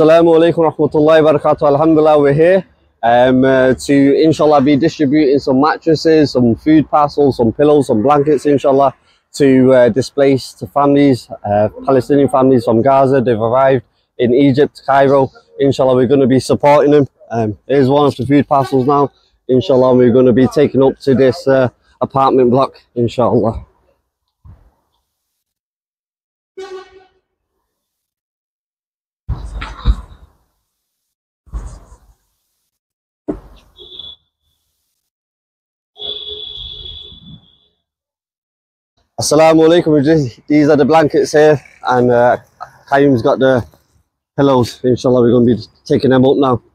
Assalamu alaikum rahmatullahi wa barakatuh. Alhamdulillah, we're here to inshallah be distributing some mattresses, some food parcels, some pillows, some blankets inshallah to displaced families, Palestinian families from Gaza. They've arrived in Egypt, Cairo. Inshallah, we're going to be supporting them. Here's one of the food parcels now. Inshallah, we're going to be taking up to this apartment block, inshallah. Assalamu alaikum. These are the blankets here, and Qayyum's got the pillows. Inshallah, we're going to be taking them up now.